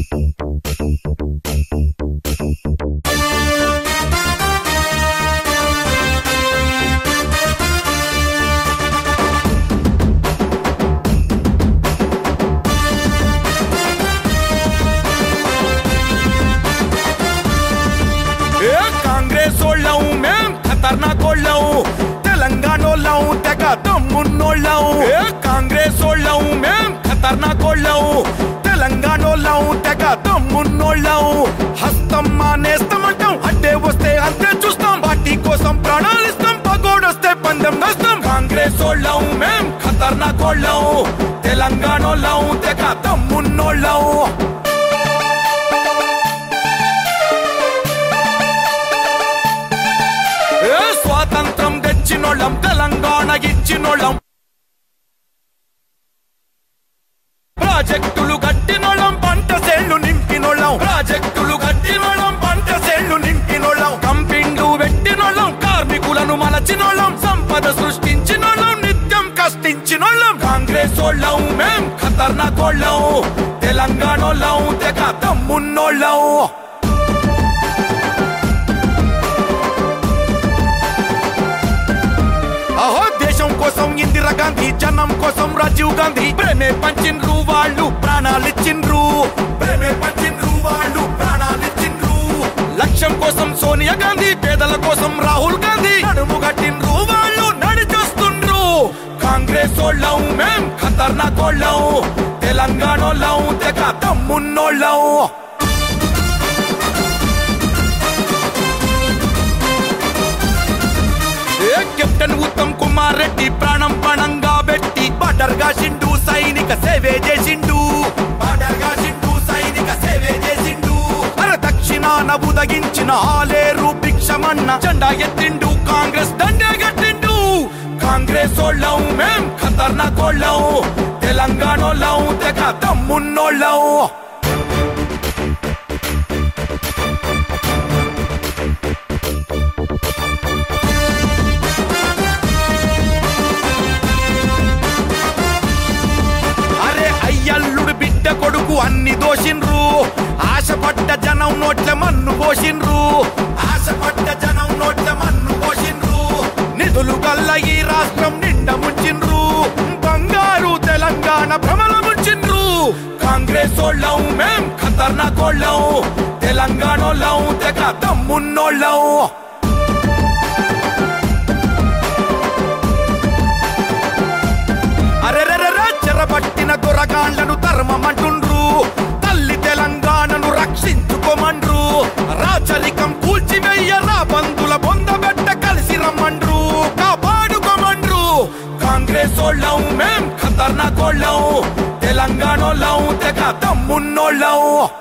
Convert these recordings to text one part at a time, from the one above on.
कांग्रेस मेम खतरनाक तेलंगाणा हस्तं मानेस्तं अड्डे वस्ते अंते चूस्तां पार्टी कोसम प्राणालिस्तां पगोडొస్తే पंदెం नस्तां कांग्रेस मेम खतरनाक तेलंगाणा तेग दम्मुन्नोళ్ళం स्वातंत्रं తెచ్చినోళ్ళం తెలంగాణ ఇచ్చినోళ్ళం ప్రాజెక్టులు కట్టినోళ్ళం పంట సేళ్లు నింపినోళ్ళం ప్రాజెక్టులు కట్టినోళ్ళం పంట సేళ్లు నింపినోళ్ళం కంపెనీలు పెట్టినోళ్ళం కార్మికులను మలచినోళ్ళం సంపద సృష్టించినోళ్ళం నిత్యం కష్టించినోళ్ళం కాంగ్రెస్ వాళ్ళం మేం ఖతర్నాక్ వాళ్ళం తెలంగాణోళ్ళం తెగ దమ్మున్నోళ్ళం కోసం ఇందిరా గాంధీ జనం కోసం రాజీవ్ గాంధీ ప్రేమే పంచిన్రు వాళ్ళు ప్రాణాలిచ్చిండ్రు ప్రేమే పంచిన్రు వాళ్ళు ప్రాణాలిచ్చిండ్రు లక్ష్యం కోసం సోనియా గాంధీ పేదల కోసం రాహుల్ గాంధీ నడుము గట్టిండ్రు వాళ్ళు నడిచొస్తుండ్రు కాంగ్రెస్ వాళ్ళం మేం ఖతర్నాక్ వాళ్ళం తెలంగాణోళ్ళం తెగ దమ్మున్నోళ్ళం కెప్టెన్ ఉత్తమ్ కుమార్ రెడ్డి ప్రాణం పణంగా పెట్టి బార్డర్ గాసిండు సైనిక సేవే చేసిండు బార్డర్ గాసిండు సైనిక సేవే చేసిండు అరే దక్షిణాన ఉదగించిన ఆలేరు భిక్షమన్న జెండా ఎత్తిండు కాంగ్రెస్ దండే గట్టిండు కాంగ్రెస్ వాళ్ళం మేం ఖతర్నాక్ వాళ్ళం తెలంగాణోళ్ళం తెగ దమ్మున్నోళ్ళం కొడుకు అన్ని దోషిండ్రు ఆశపడ్డ జనం నోట్ల మన్ను పోషిండ్రు ఆశపడ్డ జనం నోట్ల మన్ను పోషిండ్రు నిధులు గల్ల ఈ రాష్ట్రం నిండా ముంచిండ్రు బంగారు తెలంగాణ భ్రమల ముంచిండ్రు కాంగ్రెస్ వాళ్ళం మేం ఖతర్నాక్ వాళ్ళం తెలంగాణోళ్ళం తెగ దమ్మున్నోళ్ళం చెరబట్టిన దొరగాండ్లను ధర్మమంటుండ్రు తల్లి తెలంగాణను రక్షించుకోమండ్రు రాచరికం కూల్చివేయరా బంధుల బొందబెట్ట కలిసి రమ్మండ్రు కాపాడుకోమండ్రు కాంగ్రెస్ వాళ్ళం మేం ఖతర్నాక్ వాళ్ళం తెలంగాణోళ్ళం తెగ దమ్మున్నోళ్ళం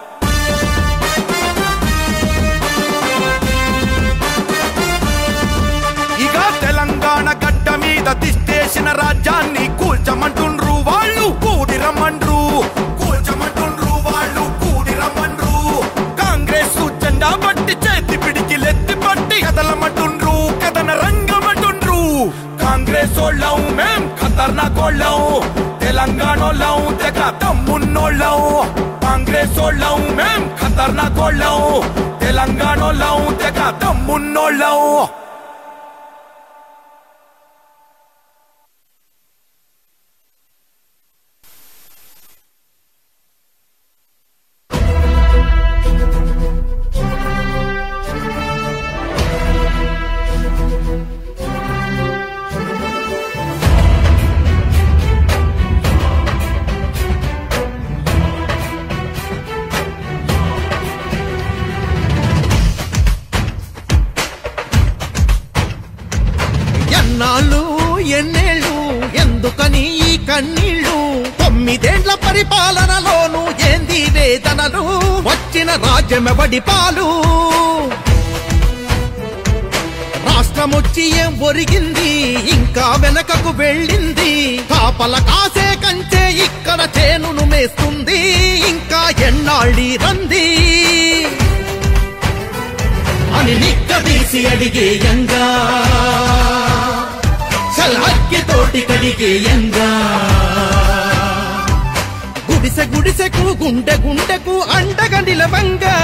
ఇక తెలంగాణ గడ్డ మీద తిష్టేసిన రాజ్యాన్ని కూల్చమంటుండ్రు వాళ్ళు కూడి రమ్మండ్రు కూల్చమంటుండ్రు వాళ్ళు కూడి రమ్మండ్రు కాంగ్రెస్ జెండా బట్టి చేతి పిడికిలెత్తి పట్టి కదలమంటుండ్రు కథన రంగమంటుండ్రు కాంగ్రెస్ వాళ్ళం మేం ఖతర్నాక్ వాళ్ళం తెలంగాణోళ్ళం తెగ దమ్మున్నోళ్ళం కాంగ్రెస్ వాళ్ళం మేం ఖతర్నాక్ వాళ్ళం తెలంగాణోళ్ళం తెగ దమ్మున్నోళ్ళం ఎన్నేళ్ళు ఎందుకని ఈ కన్నీళ్ళు 9 ఏళ్ల పరిపాలనలోను ఏంది వేదనలు వచ్చిన రాజ్యమెవడి పాలు రాష్ట్రమొచ్చి ఏం ఒరిగింది ఇంకా వెనకకు వెళ్ళింది కాపల కాసే కంచే ఇక్కడ చేనును మేస్తుంది ఇంకా ఎన్నాళ్ళి రంది అని నిక్కదీసి అడిగేయంగా హక్కి తోటి కడిగేయంగా గుడిసె గుడిసెకు గుండె గుండెకు అండగా నిలవంగా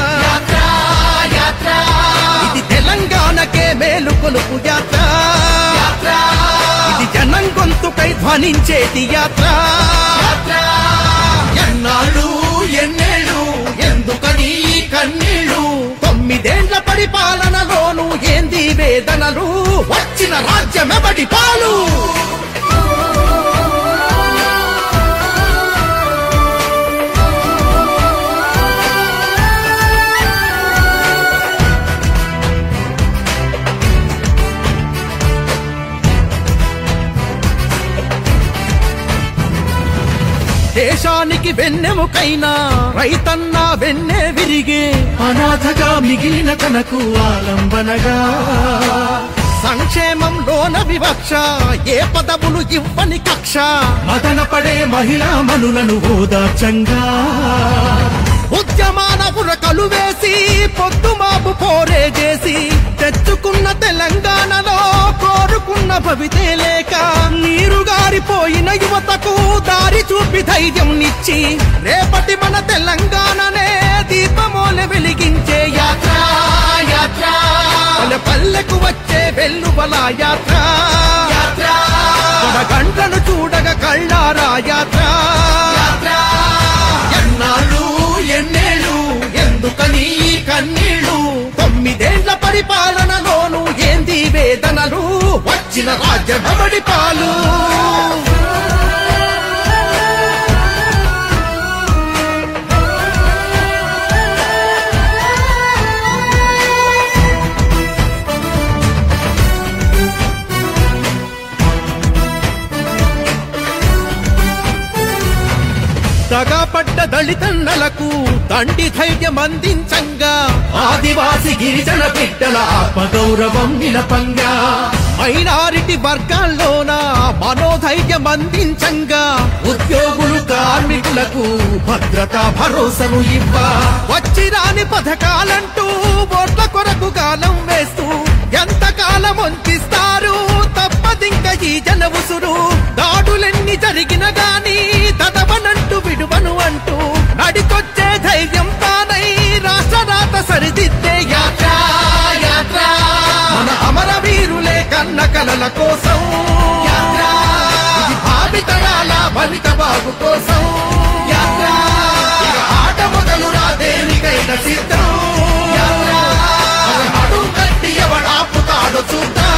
ఇది తెలంగాణకే మేలు కొలుపు యాత్ర ఇది జనం గొంతుకై ధ్వనించేది యాత్ర ఎన్నాళ్ళు ఎన్నేళ్ళు ఎందుకని కన్నీళ్ళు 9 ఏళ్ల పరిపాలనలోను ఏంది వేదనలు వచ్చిన రాజ్యమెబడి పాలు దేశానికి వెన్నెముకైనా రైతన్నా వెన్నె విరిగే అనాథగా మిగిలిన తనకు ఆలంబనగా సంక్షేమంలోన వివక్ష ఏ పదవులు ఇవ్వని కక్ష మదన పడే మహిళా మనులను ఓదార్చంగా ఉద్యమాన ఉరకలు వేసి పొద్దుమాపు పోరే చేసి తెచ్చుకున్న తెలంగాణలో కోరుకున్న భవితే లేక నీరు గారిపోయిన యువతకు దారి చూపి ధైర్యం నిచ్చి రేపటి మన తెలంగాణనే దీపమోలె వెలిగించే యాత్ర పల్లె పల్లెకు వచ్చే వెల్లువల యాత్ర గంటను చూడగా కళ్ళారా యాత్ర ఎన్నాళ్ళు ఎన్నేళ్ళు ఎందుకని కన్నీళ్ళు 9 ఏళ్ల పరిపాలనలోను ఏంది వేదనలు వచ్చిన రాజ్యమెబడి పాలు దగాపడ్డ దళితన్నలకు తండ్రి ధైర్యం అందించంగా ఆదివాసి గిరిజన బిడ్డల ఆత్మగౌరవం నిలపంగా మైనారిటీ వర్గాల్లోన మనోధైర్యం అందించంగా ఉద్యోగులు కార్మికులకు భద్రతా భరోసాను ఇవ్వ వచ్చి రాని పథకాలంటూ ఓట్ల కొరకు కాలం వేస్తూ ఎంతకాలం వంచిస్తారు తప్పదింక ఈ జన ఉసురు దాడులెన్ని జరిగిన గాని తదవనంటూ విడువను అంటూ నడికొచ్చే ధైర్యం తానై రాష్ట్ర రాత సరిదిద్దే యాత్ర మన అమరవీరులే కన్న కలల కోసం ఇది భావితరాల బలిత బాబు కోసం ఆట మొదలు రా దేనికైనా సిద్ధం అడు కట్టి ఎవడాపుతాడో చూద్దా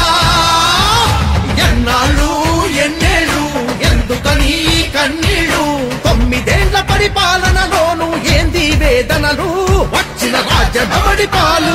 ఎన్నాళ్ళు ఎన్నేళ్ళు ఎందుకని కన్నీళ్ళు 9 ఏళ్ల పరిపాలనలోను ఏంది వేదనలు వచ్చిన రాజ్యమెబడి పాలు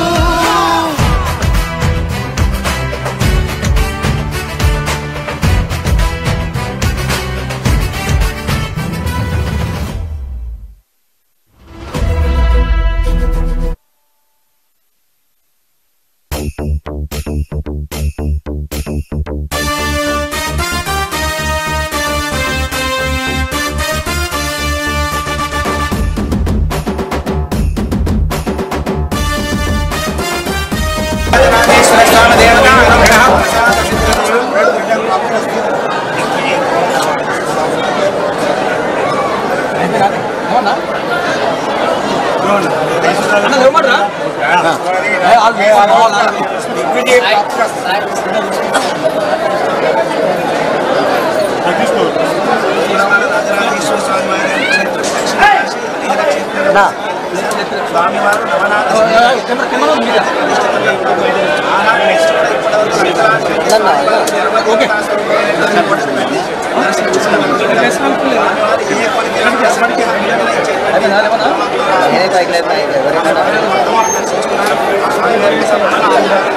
ఓకే